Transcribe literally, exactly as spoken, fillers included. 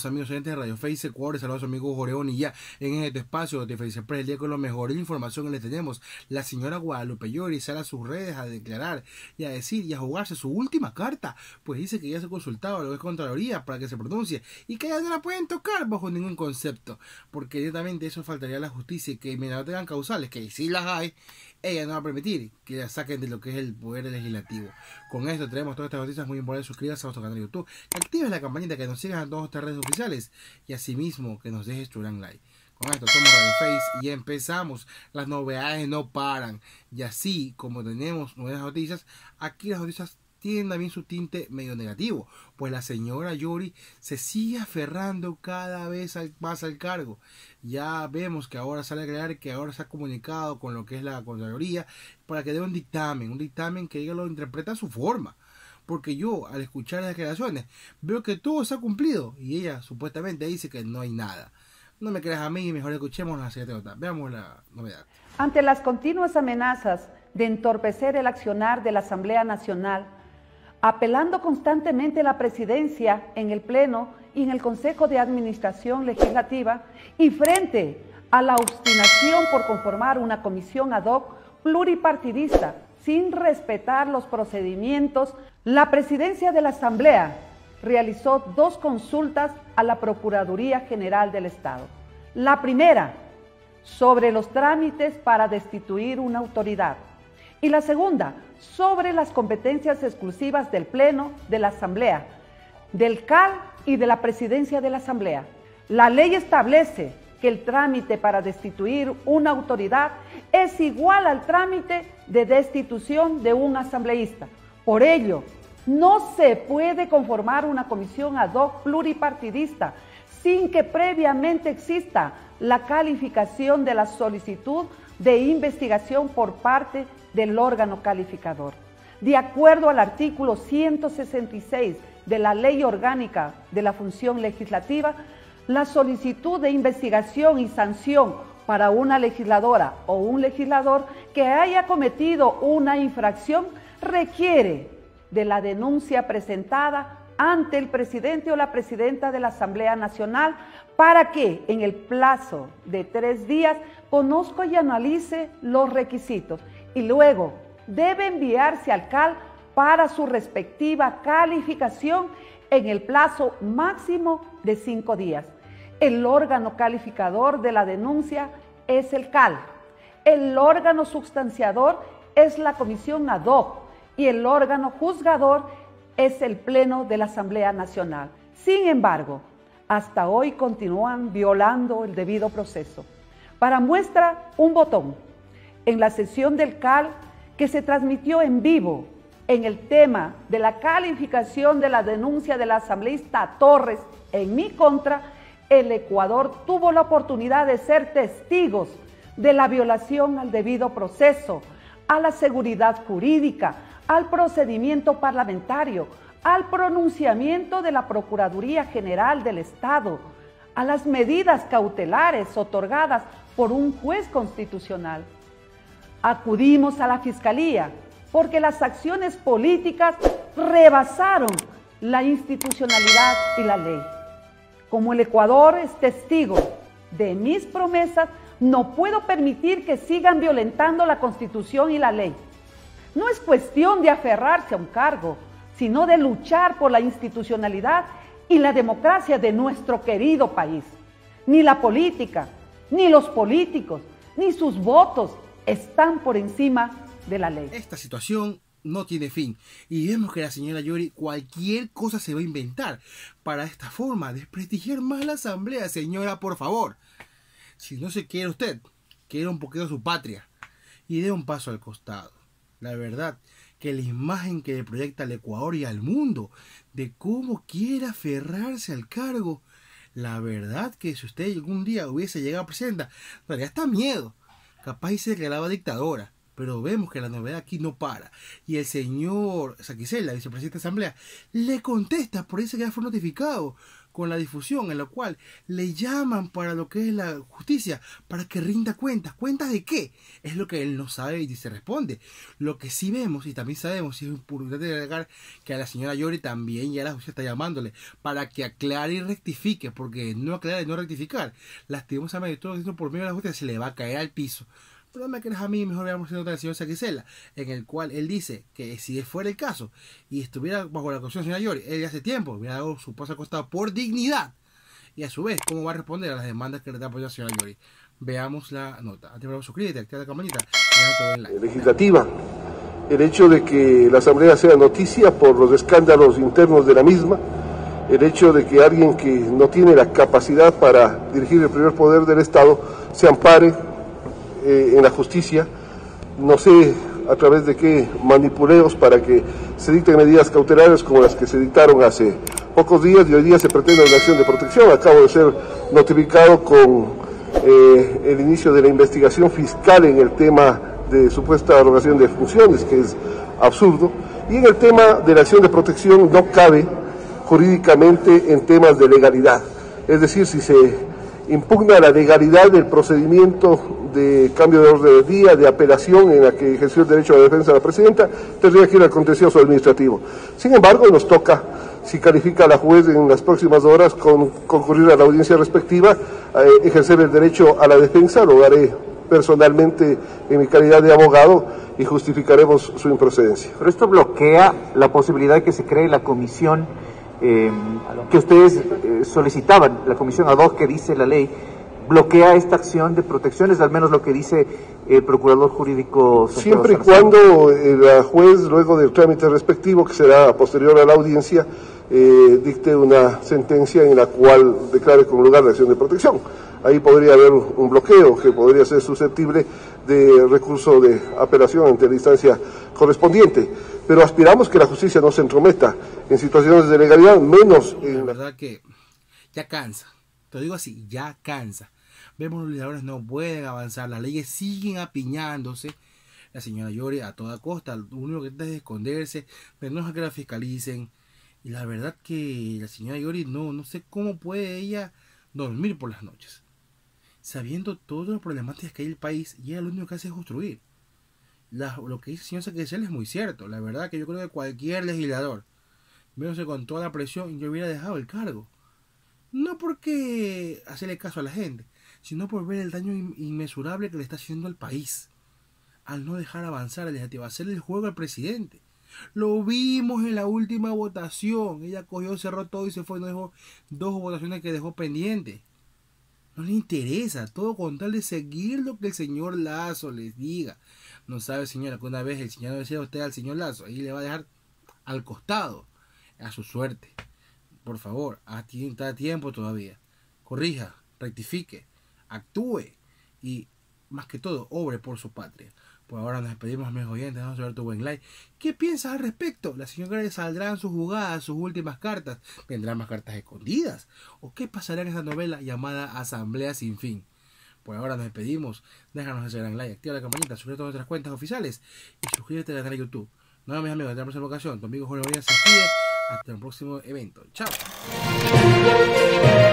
amigos oyentes de Radio Face Ecuador. Saludos a su amigo Jorge Bonilla en este espacio de Face Express, el día con la mejor información que le tenemos. La señora Guadalupe Llori sale a sus redes a declarar y a decir y a jugarse su última carta, pues dice que ya se ha consultado a lo que es Contraloría para que se pronuncie y que ya no la pueden tocar bajo ningún concepto, porque directamente eso faltaría a la justicia, y que mientras no tengan causales, que sí las hay, ella no va a permitir que la saquen de lo que es el poder legislativo. Con esto tenemos todas estas noticias muy importantes. Suscríbase a nuestro canal de YouTube, que actives la campanita, que nos sigas en todas nuestras redes oficiales y asimismo que nos dejes tu gran like. Con esto somos Radio Face y empezamos. Las novedades no paran, y así como tenemos nuevas noticias, aquí las noticias tienen también su tinte medio negativo, pues la señora Llori se sigue aferrando cada vez más al cargo. Ya vemos que ahora sale a aclarar que ahora se ha comunicado con lo que es la Contraloría para que dé un dictamen, un dictamen que ella lo interpreta a su forma, porque yo al escuchar las declaraciones veo que todo se ha cumplido y ella supuestamente dice que no hay nada. No me creas a mí, mejor escuchemos la siguiente nota. Veamos la novedad. Ante las continuas amenazas de entorpecer el accionar de la Asamblea Nacional, apelando constantemente a la presidencia en el Pleno y en el Consejo de Administración Legislativa, y frente a la obstinación por conformar una comisión ad hoc pluripartidista sin respetar los procedimientos, la presidencia de la Asamblea realizó dos consultas a la Procuraduría General del Estado. La primera, sobre los trámites para destituir una autoridad, y la segunda, sobre las competencias exclusivas del Pleno de la Asamblea, del C A L y de la Presidencia de la Asamblea. La ley establece que el trámite para destituir una autoridad es igual al trámite de destitución de un asambleísta. Por ello, no se puede conformar una comisión ad hoc pluripartidista sin que previamente exista la calificación de la solicitud de investigación por parte del órgano calificador. De acuerdo al artículo ciento sesenta y seis de la Ley Orgánica de la Función Legislativa, la solicitud de investigación y sanción para una legisladora o un legislador que haya cometido una infracción requiere de la denuncia presentada ante el presidente o la presidenta de la Asamblea Nacional para que en el plazo de tres días conozca y analice los requisitos, y luego debe enviarse al C A L para su respectiva calificación en el plazo máximo de cinco días. El órgano calificador de la denuncia es el C A L. El órgano sustanciador es la comisión ad hoc y el órgano juzgador es el Pleno de la Asamblea Nacional. Sin embargo, hasta hoy continúan violando el debido proceso. Para muestra, un botón. En la sesión del C A L que se transmitió en vivo en el tema de la calificación de la denuncia de la asambleísta Torres en mi contra, el Ecuador tuvo la oportunidad de ser testigos de la violación al debido proceso, a la seguridad jurídica, al procedimiento parlamentario, al pronunciamiento de la Procuraduría General del Estado, a las medidas cautelares otorgadas por un juez constitucional. Acudimos a la Fiscalía porque las acciones políticas rebasaron la institucionalidad y la ley. Como el Ecuador es testigo de mis promesas, no puedo permitir que sigan violentando la Constitución y la ley. No es cuestión de aferrarse a un cargo, sino de luchar por la institucionalidad y la democracia de nuestro querido país. Ni la política, ni los políticos, ni sus votos están por encima de la ley. Esta situación no tiene fin y vemos que la señora Llori cualquier cosa se va a inventar para de esta forma desprestigiar más la Asamblea. Señora, por favor, si no se quiere usted, quiera un poquito su patria y dé un paso al costado. La verdad que la imagen que le proyecta al Ecuador y al mundo de cómo quiere aferrarse al cargo, la verdad que si usted algún día hubiese llegado a presidenta, daría hasta miedo. Capaz y se declaraba dictadora. Pero vemos que la novedad aquí no para. Y el señor Saquicela, vicepresidente de Asamblea, le contesta por eso que ya fue notificado con la difusión, en la cual le llaman para lo que es la justicia, para que rinda cuentas. ¿Cuentas de qué? Es lo que él no sabe y se responde. Lo que sí vemos y también sabemos, y es importante agregar, que a la señora Yori también ya la justicia está llamándole para que aclare y rectifique, porque no aclarar y no rectificar, lastimosamente todo esto por medio de la justicia se le va a caer al piso. Pero no me creas a mí, mejor veamos la nota del señor Saquicela, en el cual él dice que si fuera el caso y estuviera bajo la constitución del señor Yori, él hace tiempo hubiera dado su paso al costado por dignidad, y a su vez cómo va a responder a las demandas que le da por la señora Yori. Veamos la nota. Antes de suscríbete, activa la campanita y like. Legislativa, el hecho de que la Asamblea sea noticia por los escándalos internos de la misma, el hecho de que alguien que no tiene la capacidad para dirigir el primer poder del Estado se ampare eh, en la justicia, no sé a través de qué manipuleos para que se dicten medidas cautelares como las que se dictaron hace pocos días, y hoy día se pretende una acción de protección. Acabo de ser notificado con eh, el inicio de la investigación fiscal en el tema de supuesta arogación de funciones, que es absurdo, y en el tema de la acción de protección no cabe jurídicamente en temas de legalidad, es decir, si se impugna la legalidad del procedimiento de cambio de orden del día, de apelación en la que ejerció el derecho a la defensa de la presidenta, tendría que ir al contencioso administrativo. Sin embargo, nos toca, si califica la juez en las próximas horas, con concurrir a la audiencia respectiva, eh, ejercer el derecho a la defensa. Lo haré personalmente en mi calidad de abogado y justificaremos su improcedencia. Pero esto bloquea la posibilidad de que se cree la comisión eh, que ustedes eh, solicitaban, la comisión ad hoc que dice la ley, bloquea esta acción de protección, es al menos lo que dice el procurador jurídico. Siempre y cuando eh, la juez, luego del trámite respectivo, que será posterior a la audiencia, eh, dicte una sentencia en la cual declare como lugar la acción de protección. Ahí podría haber un bloqueo que podría ser susceptible de recurso de apelación ante la instancia correspondiente. Pero aspiramos que la justicia no se entrometa en situaciones de legalidad, menos en... La verdad que ya cansa, te digo así, ya cansa. Vemos los legisladores no pueden avanzar, las leyes siguen apiñándose. La señora Yori a toda costa, lo único que trata es esconderse, pero no es que la fiscalicen. Y la verdad que la señora Yori no, no sé cómo puede ella dormir por las noches, sabiendo todas las problemáticas que hay en el país, y ella lo único que hace es construir. La, lo que dice el señor Saquicela es muy cierto. La verdad que yo creo que cualquier legislador, menos con toda la presión, yo hubiera dejado el cargo. No porque hacerle caso a la gente, sino por ver el daño inmesurable que le está haciendo al país al no dejar avanzar a la legislativa, hacerle el juego al presidente. Lo vimos en la última votación. Ella cogió, cerró todo y se fue. No dejó dos votaciones que dejó pendientes. No le interesa, todo con tal de seguir lo que el señor Lazo les diga. No sabe, señora, que una vez el señor decía a usted al señor Lazo, ahí le va a dejar al costado, a su suerte. Por favor, está a tiempo todavía. Corrija, rectifique, actúe y, más que todo, obre por su patria. Por ahora nos despedimos, amigos oyentes. Vamos a ver tu buen like. ¿Qué piensas al respecto? ¿La señora Grace saldrá en sus jugadas, sus últimas cartas? ¿Vendrán más cartas escondidas? ¿O qué pasará en esa novela llamada Asamblea Sin Fin? Por ahora nos despedimos. Déjanos ese gran like, activa la campanita, suscríbete a nuestras cuentas oficiales y suscríbete al canal de YouTube. Nada, mis amigos, hasta la próxima ocasión. Tu amigo Jorge María se despide. Hasta el próximo evento. Chao.